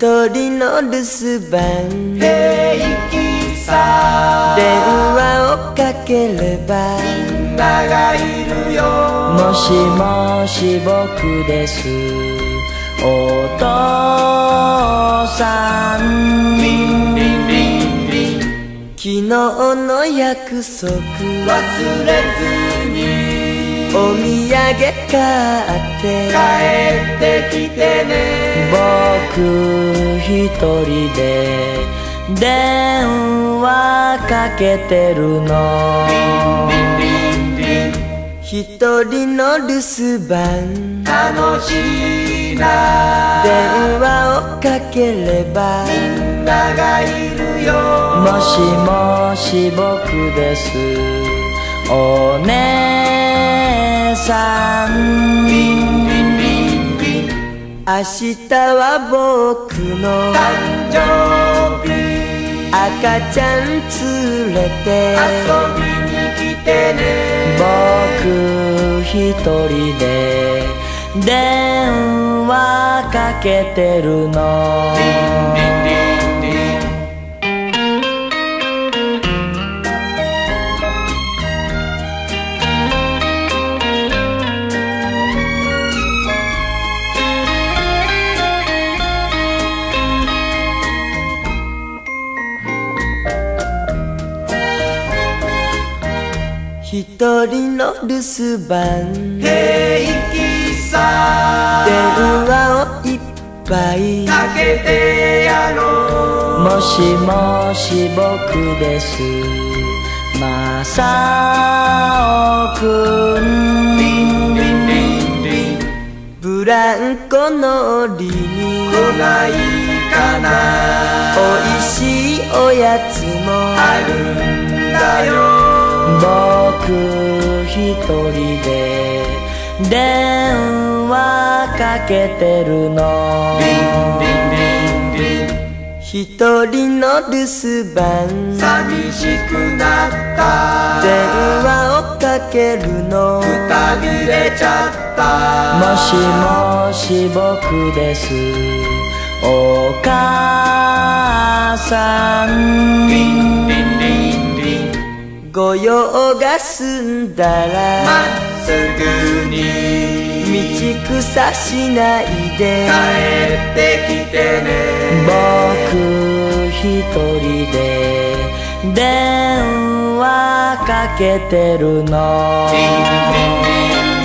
一人の留守番平気さ電話をかければみんながいるよもしもし僕ですお父さんリンリンリンリン昨日の約束忘れずにお土産買って帰ってきてね僕一人で電話かけてるのリンリンリン一人の留守番楽しいな電話をかければみんながいるよもしもし僕ですお姉さんリンリンリンリン明日は僕の誕生日赤ちゃん連れて遊びに来てね僕一人で電話かけてるのリンリンリンリン一人の留守番平気さ電話をいっぱいかけてやろうもしもし僕ですまさおくんリンリンリンリンブランコ乗りに来ないかなおいしいおやつもあるんだよ僕一人で電話かけてるのリンリンリンリン一人の留守番寂しくなった電話をかけるのくたびれちゃったもしもし僕ですお母さんリンリンリンリンご用が済んだらまっすぐに道草しないで帰ってきてね僕一人で電話かけてるのリンリンリン